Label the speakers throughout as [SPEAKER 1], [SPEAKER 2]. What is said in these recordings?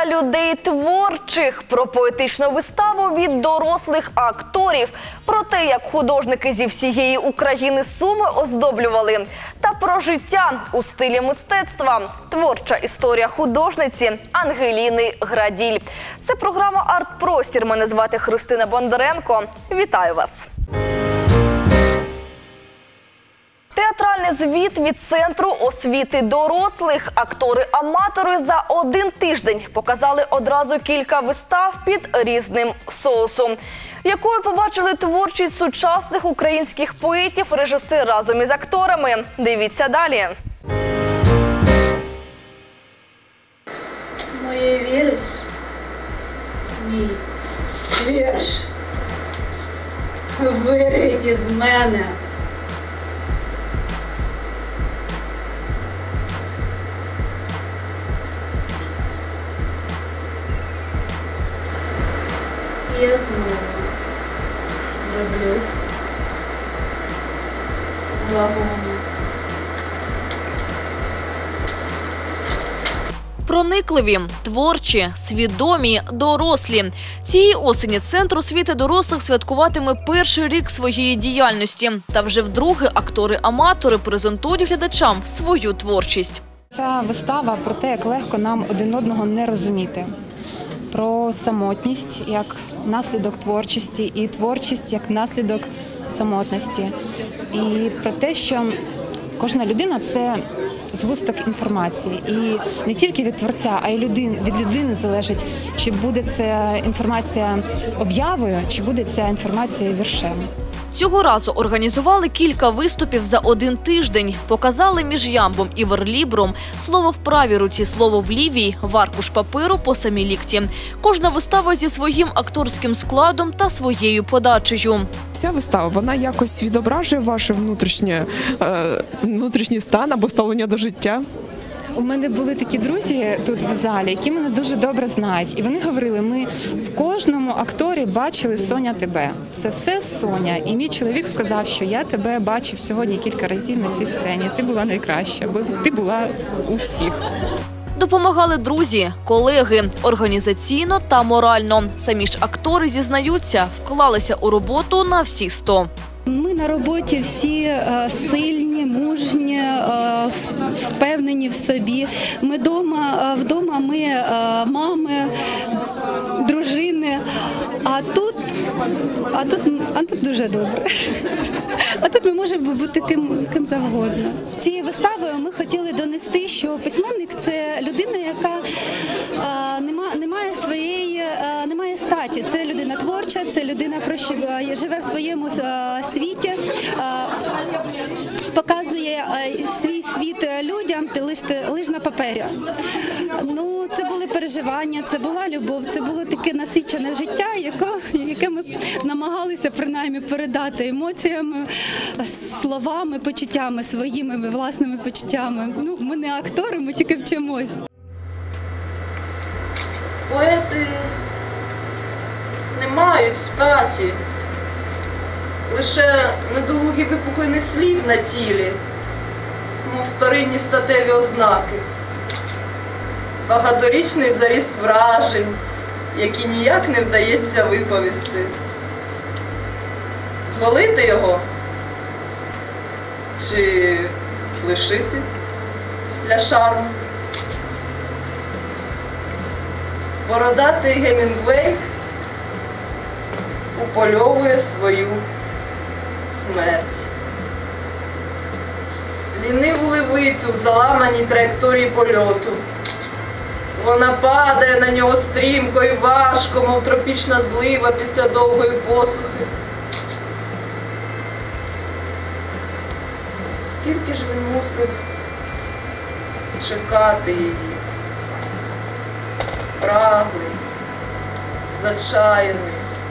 [SPEAKER 1] для людей творчих, про поетичну виставу від дорослих акторів, про те, як художники зі всієї України Суми оздоблювали, та про життя у стилі мистецтва. Творча історія художниці Ангеліни Граділь. Це програма «Арт-простір». Мене звати Христина Бондаренко. Вітаю вас! Театральний звіт від Центру освіти дорослих. Актори-аматори за один тиждень показали одразу кілька вистав під різним соусом. Якою побачили творчість сучасних українських поетів режисер разом із акторами? Дивіться далі.
[SPEAKER 2] Моє вірш, мій вірш, вирвіть із мене. Я знову зроблюсь вагомо.
[SPEAKER 3] Проникливі, творчі, свідомі, дорослі. Цієї осені Центр освіти дорослих святкуватиме перший рік своєї діяльності. Та вже вдруге актори-аматори презентують глядачам свою творчість.
[SPEAKER 4] Ця вистава про те, як легко нам один одного не розуміти. Про самотність як наслідок творчості і творчість як наслідок самотності. І про те, що кожна людина – це згусток інформації. І не тільки від творця, а й від людини залежить, чи буде ця інформація об'явою, чи буде ця інформація віршем.
[SPEAKER 3] Цього разу організували кілька виступів за один тиждень. Показали між ямбом і верлібром, слово в правій руці, слово в лівій, в аркуш паперу по самі лікті. Кожна вистава зі своїм акторським складом та своєю подачею.
[SPEAKER 5] Ця вистава, вона якось відображує ваш внутрішній стан або ставлення до життя?
[SPEAKER 4] У мене були такі друзі тут в залі, які мене дуже добре знають. І вони говорили, ми в кожному акторі бачили «Соня, тебе». Це все Соня. І мій чоловік сказав, що я тебе бачив сьогодні кілька разів на цій сцені. Ти була найкраща, бо ти була у всіх.
[SPEAKER 3] Допомагали друзі, колеги, організаційно та морально. Самі ж актори зізнаються, вклалися у роботу на всі 100.
[SPEAKER 6] Ми на роботі всі сильні, мужні, впевнені в собі. Ми вдома ми мами, дружини, а тут дуже добре. А тут ми можемо бути ким завгодно. Цією виставою ми хотіли донести, що письменник – це людина, яка не має статі. Це людина творча, це людина, живе в своєму світі, показує свій світ людям лише на папері. Ну, це були переживання, це була любов, це було таке насичене життя, яке ми намагалися принаймні передати емоціями, словами, почуттями, своїми власними почуттями. Ну, ми не актори, ми тільки вчимось.
[SPEAKER 2] Поети не мають статі, лише недолугі випуклини слів на тілі, мов вторинні статеві ознаки, багаторічний заріст вражень, які ніяк не вдається виповісти. Звалити його чи лишити для шарму? Бородатий Гемінгвей упольовує свою смерть. Ліниву левицю в заламаній траєкторії польоту. Вона падає на нього стрімко і важко, мов тропічна злива після довгої посухи. Скільки ж він мусив чекати її? Спраглий, зачаяний,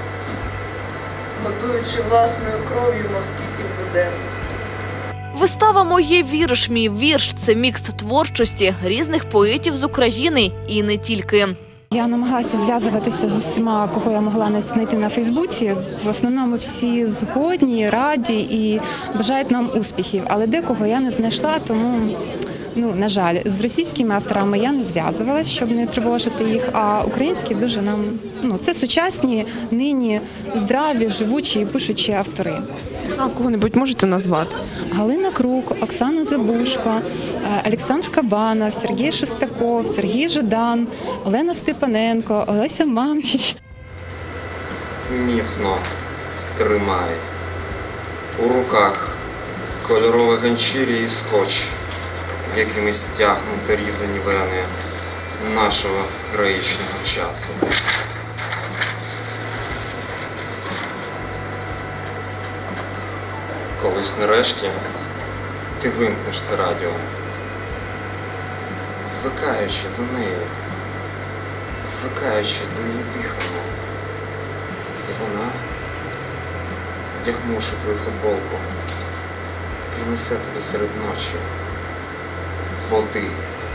[SPEAKER 2] годуючи власною кров'ю москітів буденності.
[SPEAKER 3] Вистава «Моє вірш, мій вірш» – це мікс творчості різних поетів з України і не тільки.
[SPEAKER 4] Я намагалася зв'язуватися з усіма, кого я могла знайти на Фейсбуці. В основному всі згодні, раді і бажають нам успіхів. Але декого я не знайшла, тому На жаль, з російськими авторами я не зв'язувалась, щоб не тривожити їх, а українські дуже нам, це сучасні, нині здраві, живучі і пишучі автори.
[SPEAKER 5] А кого-небудь можете назвати?
[SPEAKER 4] Галина Крук, Оксана Забушко, Олександр Кабанов, Сергій Шестаков, Сергій Жадан, Олена Степаненко, Олеся Мамчич.
[SPEAKER 7] Міцно тримай у руках кольорові ганчірі і скотч, якими стягнуті різані вени нашого героїчного часу. Колись нарешті ти вимкнеш це радіо, звикаючи до неї, звикаючи до її дихання. І вона, вдягнувши твою футболку, принесе тобі серед ночі води.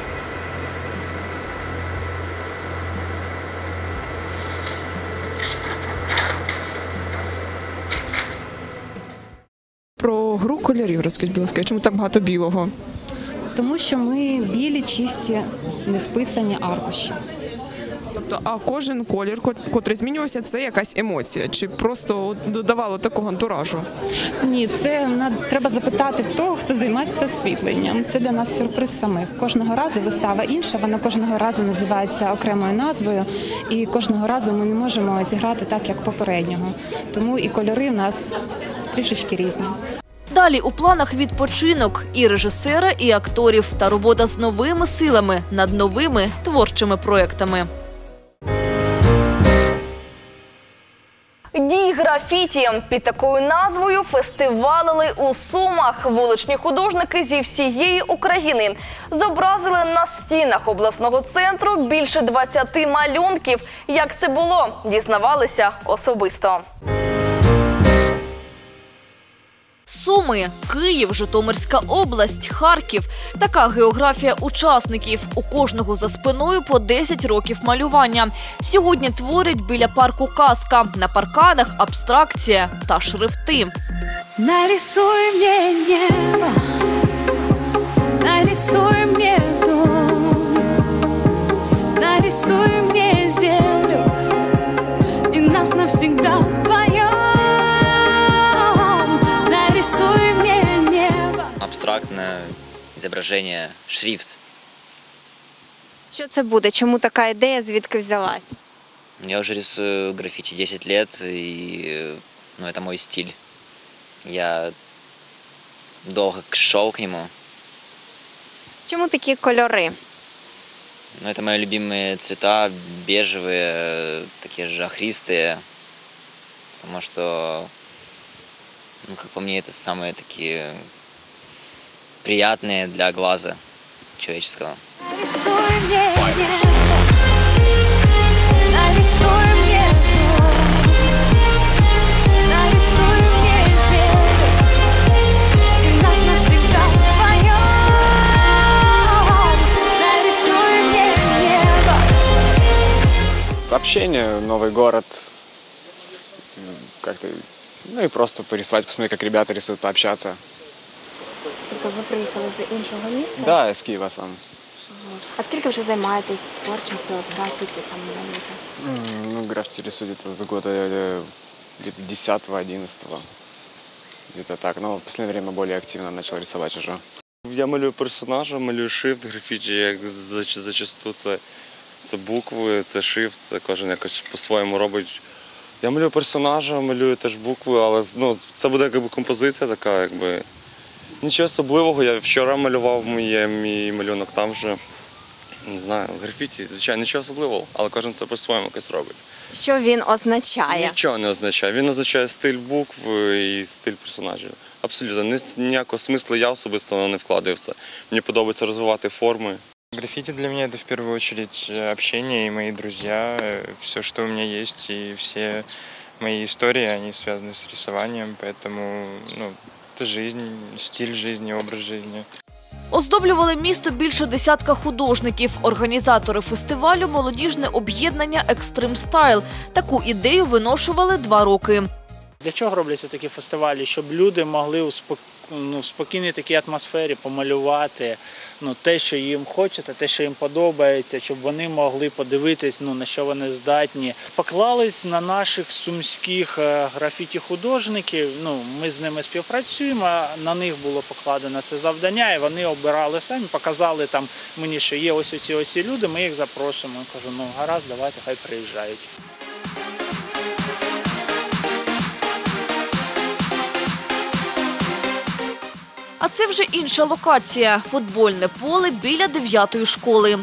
[SPEAKER 5] Про гру кольорів розкажіть, будь ласка, чому так багато білого?
[SPEAKER 4] Тому що ми білі, чисті, несписані аркуші.
[SPEAKER 5] Тобто, а кожен колір, котрий змінювався, це якась емоція? Чи просто додавало такого антуражу?
[SPEAKER 4] Ні, це треба запитати в того, хто займався освітленням. Це для нас сюрприз самих. Кожного разу вистава інша, вона кожного разу називається окремою назвою, і кожного разу ми не можемо зіграти так, як попереднього. Тому і кольори в нас трішечки різні.
[SPEAKER 3] Далі у планах відпочинок і режисера, і акторів та робота з новими силами над новими творчими проектами.
[SPEAKER 1] Дій графіті. Під такою назвою фестивалили у Сумах. Вуличні художники зі всієї України зобразили на стінах обласного центру більше 20 малюнків. Як це було, дізнавалися особисто.
[SPEAKER 3] Суми, Київ, Житомирська область, Харків. Така географія учасників. У кожного за спиною по 10 років малювання. Сьогодні творять біля парку «Казка». На парканах абстракція та шрифти.
[SPEAKER 8] Нарисуй мне небо, нарисуй мне дом, нарисуй мне землю и нас навсегда вдвоем. Нарисуй мне небо.
[SPEAKER 9] Абстрактне зображення, шрифт.
[SPEAKER 10] Що це буде? Чому така ідея, звідки взялась?
[SPEAKER 9] Я уже рисую граффити 10 лет, и это мой стиль. Я долго шел к нему.
[SPEAKER 10] Чому такі кольори?
[SPEAKER 9] Это мои любимые цвета, бежевые, такие же охристые, потому что, как по мне, это самые такие приятные для глаза человеческого.
[SPEAKER 8] Нарисуй мне небо, нарисуй мне дом, нарисуй мне землю и нас навсегда вдвоем. Нарисуй мне небо.
[SPEAKER 11] Общение, новый город, как-то, и просто порисовать, посмотреть, как ребята рисуют, пообщаться.
[SPEAKER 10] Тобто ви приїхали з іншого міста?
[SPEAKER 11] Да, я с Киева сам.
[SPEAKER 10] А скільки вже займаєтесь творчістю, графіті, малюєте?
[SPEAKER 11] Граффити рисую где-то с года где-то 10-11. Где-то так. Но в последнее время более активно начал рисовать уже.
[SPEAKER 12] Я малюю персонажа, малюю шрифт, графіті, як зачасту це букви, це шрифт, це кожен якось по-своєму робить. Я малюю персонажа, малюю теж букви, але це буде якби композиція така, якби. Нічого особливого, я вчора малював мій малюнок там вже. Не знаю, графіті, звичайно, нічого особливого, але кожен це по-своєму якось робить.
[SPEAKER 10] Що він означає?
[SPEAKER 12] Нічого не означає. Він означає стиль букв і стиль персонажів. Абсолютно. Ніякого смислу я особисто не вкладаю в це. Мені подобається розвивати форми.
[SPEAKER 13] Граффити для меня это в первую очередь общение и мои друзья, все, что у меня есть, и все мои истории, они связаны с рисованием, поэтому это жизнь, стиль жизни, образ жизни.
[SPEAKER 3] Оздоблювали місто більше десятка художників. Організатори фестивалю – молодіжне об'єднання «Екстрим Стайл». Таку ідею виношували 2 роки.
[SPEAKER 14] Для чого робляться такі фестивалі? Щоб люди могли в спокійній такій атмосфері помалювати те, що їм хочеться, те, що їм подобається, щоб вони могли подивитись, на що вони здатні. Поклались на наших сумських графіті-художників, ми з ними співпрацюємо, на них було покладено це завдання, і вони обирали самі, показали мені, що є ось ці люди, ми їх запрошуємо. Я кажу, гаразд, давайте, хай приїжджають.
[SPEAKER 3] А це вже інша локація – футбольне поле біля 9-ї школи.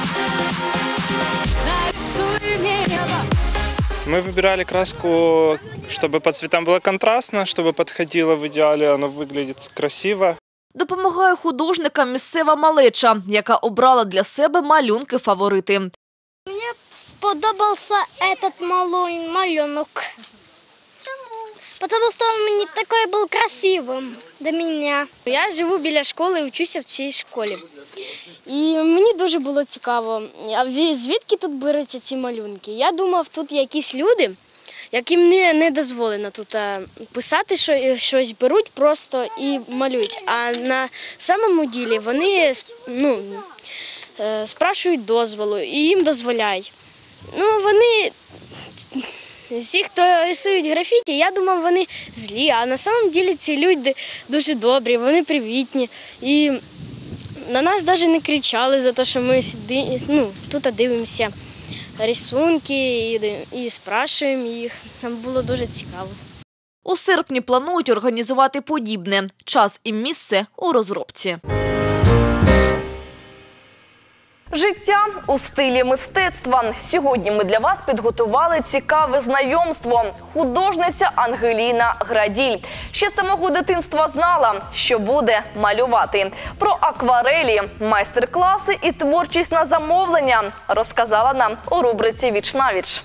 [SPEAKER 13] Мы выбирали краску, чтобы по цветам было контрастно, чтобы подходило в идеале, оно выглядит красиво.
[SPEAKER 3] Допомагає художникам місцева малеча, яка обрала для себе малюнки-фаворити.
[SPEAKER 15] Мені сподобався цей малюнок. Потому что он мне такой был красивым для меня.
[SPEAKER 16] Я живу біля школи і вчуся в цій школі. І мені дуже було цікаво, а звідки тут беруться ці малюнки? Я думав, тут якісь люди, яким не дозволено тут писати щось, беруть просто і малюють. А на самому ділі вони спрашують дозволу і їм дозволяють. Вони... Всі, хто рисують графіті, я думав, вони злі, а на самом ділі ці люди дуже добрі, вони привітні. І на нас навіть не кричали за те, що ми тут дивимося рисунки і спрашуємо їх. Нам було дуже цікаво.
[SPEAKER 3] У серпні планують організувати подібне. Час і місце у розробці.
[SPEAKER 1] Життя у стилі мистецтва. Сьогодні ми для вас підготували цікаве знайомство. Художниця Ангеліна Граділь. Ще з самого дитинства знала, що буде малювати. Про акварелі, майстер-класи і творчість на замовлення розказала нам у рубриці «Віч-на-віч».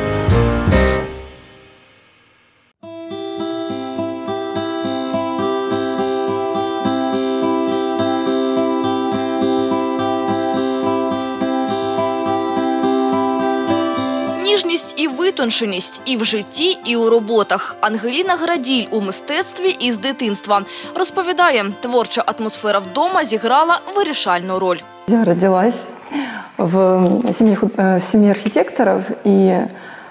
[SPEAKER 3] Ніжність і витонченість і в житті, і у роботах. Ангеліна Граділь у мистецтві із дитинства. Розповідає, творча атмосфера вдома зіграла вирішальну роль.
[SPEAKER 17] Я родилась в семье архитекторов, и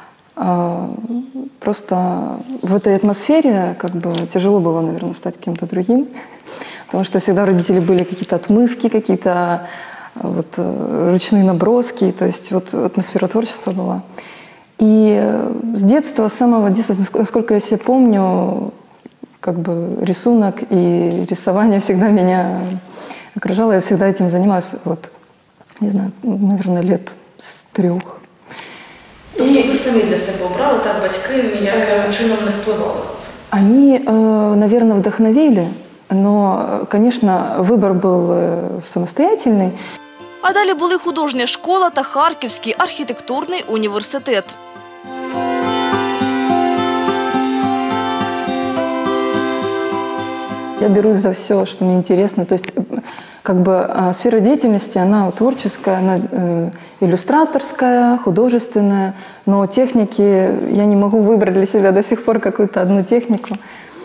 [SPEAKER 17] просто в этой атмосфере тяжело было, наверное, стать кем-то другим, потому что всегда у родителей были какие-то отмывки, какие-то ручные наброски, то есть атмосфера творчества была. И с детства, с самого детства, насколько я себя помню, рисунок и рисование всегда меня окружало, я всегда этим занималась, не знаю, наверное, лет с 3.
[SPEAKER 18] І ви самі для себе обрали, так батьки ніяким чином не впливали на це?
[SPEAKER 17] Они, наверное, вдохновили, но, конечно, выбор был самостоятельный.
[SPEAKER 3] А далі були художня школа та Харківський архітектурний університет.
[SPEAKER 17] Я берусь за все, что мне интересно. То есть, сфера деятельности, она творческая, она иллюстраторская, художественная, но техники я не могу выбрать для себя до сих пор какую-то одну технику.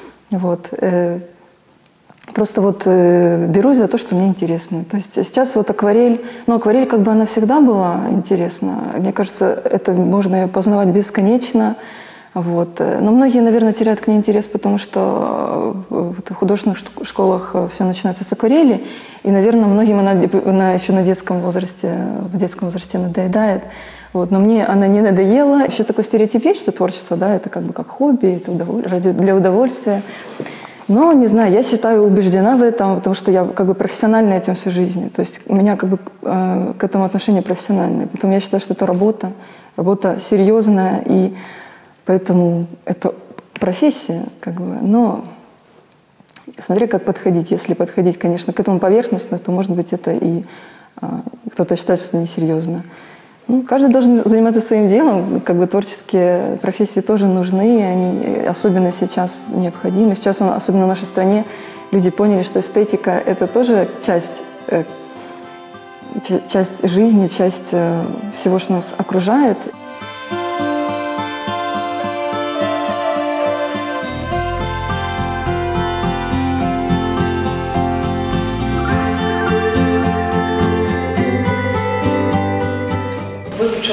[SPEAKER 17] Просто берусь за то, что мне интересно. То есть сейчас акварель, акварель она всегда была интересна. Мне кажется, это можно ее познавать бесконечно. Но многие, наверное, теряют к ней интерес, потому что в художественных школах все начинается с акварели. И, наверное, многим она еще в детском возрасте надоедает. Но мне она не надоела. Еще такой стереотип есть, что творчество, это как хобби, это для удовольствия. Но, не знаю, я считаю, убеждена в этом, потому что я профессионально этим всю жизнь. То есть у меня к этому отношение профессиональное. Поэтому я считаю, что это работа серьезная, и поэтому это профессия, но смотря как подходить. Если подходить, конечно, к этому поверхностно, то, может быть, это и кто-то считает, что несерьезно. Каждый должен заниматься своим делом. Творческие профессии тоже нужны, и они особенно сейчас необходимы. Сейчас, особенно в нашей стране, люди поняли, что эстетика – это тоже часть жизни, часть всего, что нас окружает.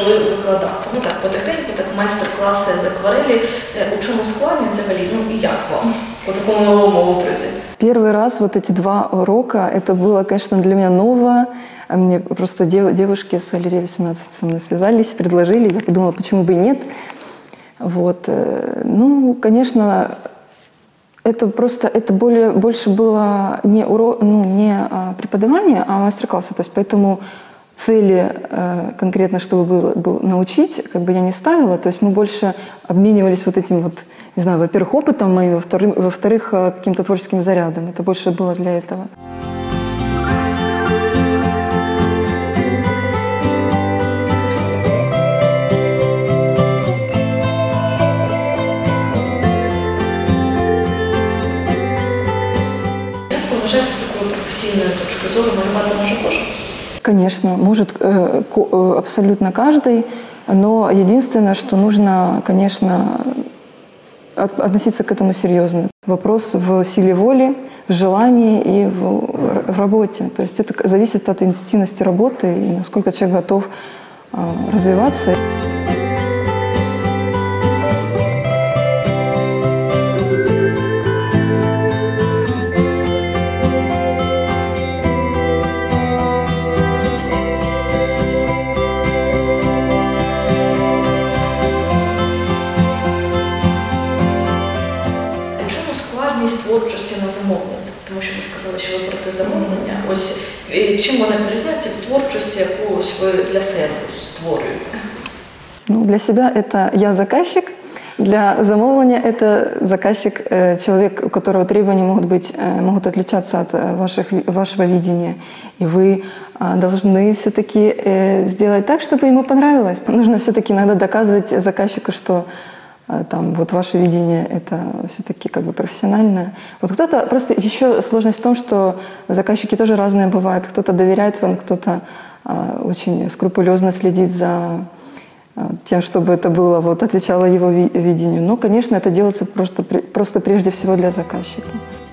[SPEAKER 18] почали викладати? Ну так, потихеньку, так, майстер-класи з акварелі. У чому складні взагалі? Ну і як вам по такому новому образі?
[SPEAKER 17] Первый раз вот эти 2 урока, это было, конечно, для меня ново. Мне просто девушки с Аллереи 18 со мной связались, предложили. Я подумала, почему бы и нет. Вот. Ну, конечно, это больше было не преподавание, а мастер-классы. То есть поэтому цели конкретно, чтобы было научить, как бы я не ставила. То есть мы больше обменивались вот этим вот, не знаю, во-первых, опытом моим, во-вторых, каким-то творческим зарядом. Это больше было для этого.
[SPEAKER 18] Як ви вважаєте, з такої професійної точки зору малювати може кожен?
[SPEAKER 17] Конечно, может абсолютно каждый, но единственное, что нужно, конечно, относиться к этому серьезно. Вопрос в силе воли, в желании и в работе. То есть это зависит от интенсивности работы и насколько человек готов развиваться.
[SPEAKER 18] Творчості на замовлення, тому що ви сказали, що ви проти замовлення. Ось чим вона відрізняється в творчості, яку ви для себе створюєте?
[SPEAKER 17] Ну, для себя это я заказчик, для замовления это заказчик, человек, у которого требования могут отличаться от вашего видения. И вы должны все-таки сделать так, чтобы ему понравилось. Нужно все-таки иногда доказывать заказчику, что там вот ваше видение это все-таки как бы профессиональное. Вот кто-то просто еще сложность в том, что заказчики тоже разные бывают. Кто-то доверяет вам, кто-то очень скрупулезно следит за тем, чтобы это было вот отвечало его видению. Но, конечно, это делается просто прежде всего для заказчика.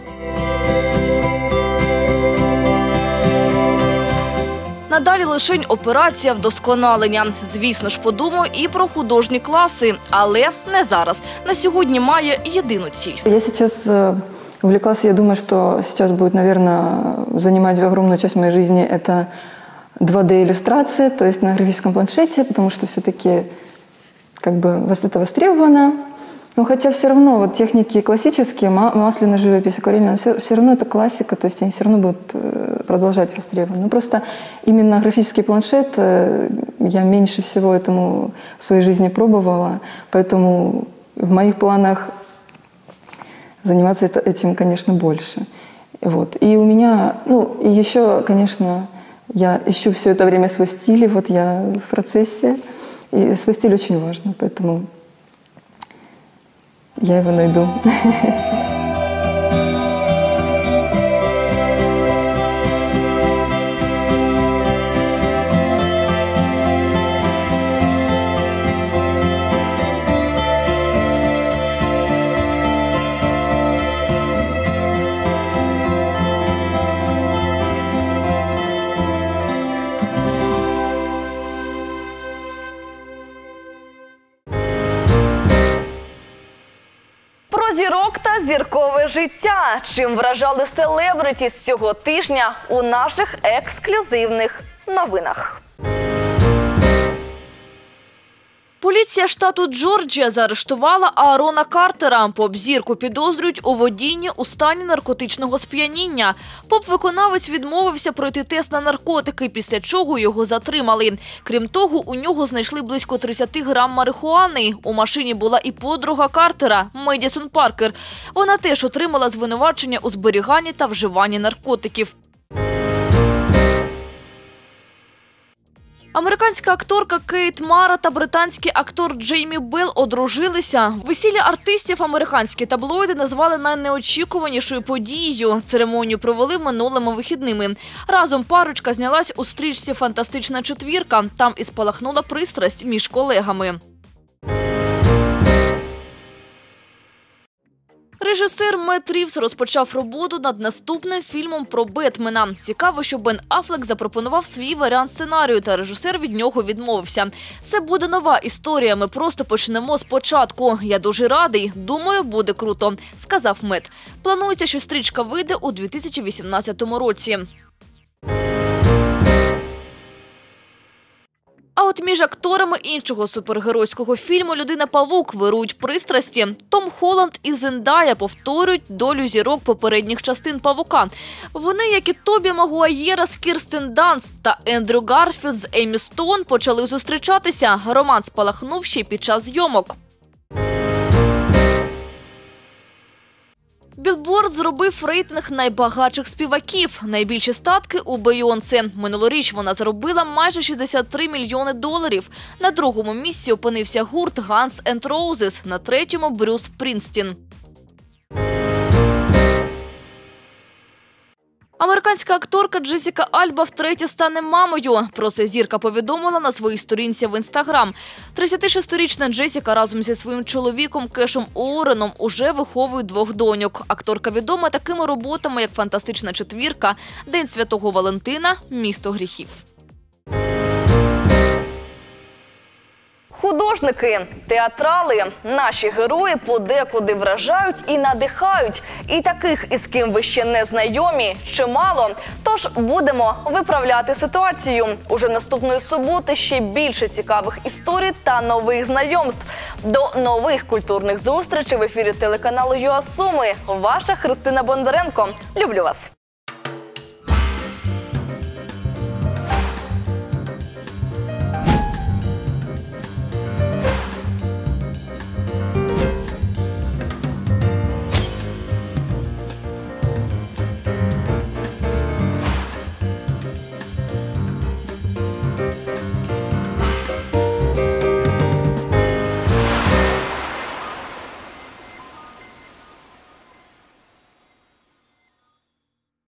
[SPEAKER 3] Надалі лишень операція вдосконалення. Звісно ж, подумаю і про художні класи, але не зараз. На сьогодні має єдину ціль.
[SPEAKER 17] Я сейчас увлеклась, я думаю, что сейчас будет, наверное, занимать огромную часть моей жизни это 2D-иллюстрация, то есть на графическом планшете, потому что все-таки как бы это востребовано. Но хотя все равно вот техники классические, масляная живопись, акварельная, все равно это классика, то есть они все равно будут продолжать востребованы. Но просто именно графический планшет я меньше всего этому в своей жизни пробовала, поэтому в моих планах заниматься этим, конечно, больше. Вот. И у меня, ну и еще, конечно, я ищу все это время свой стиль, и вот я в процессе, и свой стиль очень важно, поэтому я его найду.
[SPEAKER 1] Зірок та зіркове життя. Чим вражали селебриті з цього тижня у наших ексклюзивних новинах.
[SPEAKER 3] Поліція штату Джорджія заарештувала Аарона Картера. Поп-зірку підозрюють у водінні у стані наркотичного сп'яніння. Поп-виконавець відмовився пройти тест на наркотики, після чого його затримали. Крім того, у нього знайшли близько 30 грам марихуани. У машині була і подруга Картера – Медісон Паркер. Вона теж отримала звинувачення у зберіганні та вживанні наркотиків. Американська акторка Кейт Мара та британський актор Джеймі Белл одружилися. Весілля артистів американські таблоїди назвали найнеочікуванішою подією. Церемонію провели минулими вихідними. Разом парочка знялась у стрічці «Фантастична четвірка». Там і спалахнула пристрасть між колегами. Режисер Мет Рівз розпочав роботу над наступним фільмом про Бетмена. Цікаво, що Бен Аффлек запропонував свій варіант сценарію, та режисер від нього відмовився. Це буде нова історія, ми просто почнемо спочатку. Я дуже радий, думаю, буде круто, сказав Мет. Планується, що стрічка вийде у 2018 році. А от між акторами іншого супергеройського фільму «Людина-павук» вирують пристрасті. Том Холланд і Зендая повторюють долю зірок попередніх частин «Павука». Вони, як і Тобі Магуайєра з Кірстен Данст та Ендрю Гарфілд з Еммі Стоун, почали зустрічатися. Роман спалахнув ще під час зйомок. Білборд зробив рейтинг найбагатших співаків. Найбільші статки у Бейонсе. Минулоріч вона заробила майже $63 мільйони. На другому місці опинився гурт Guns N' Roses, на третьому – Брюс Спрінстін. Американська акторка Джесіка Альба втретє стане мамою. Про це зірка повідомила на своїй сторінці в Інстаграм. 36-річна Джесіка разом зі своїм чоловіком Кешем Уореном уже виховує 2 доньок. Акторка відома такими роботами, як «Фантастична четвірка», «День святого Валентина», «Місто гріхів».
[SPEAKER 1] Художники, театрали, наші герої подекуди вражають і надихають. І таких, із ким ви ще не знайомі, чимало. Тож будемо виправляти ситуацію. Уже наступної суботи ще більше цікавих історій та нових знайомств. До нових культурних зустрічей в ефірі телеканалу ЮА Суми. Ваша Христина Бондаренко. Люблю вас.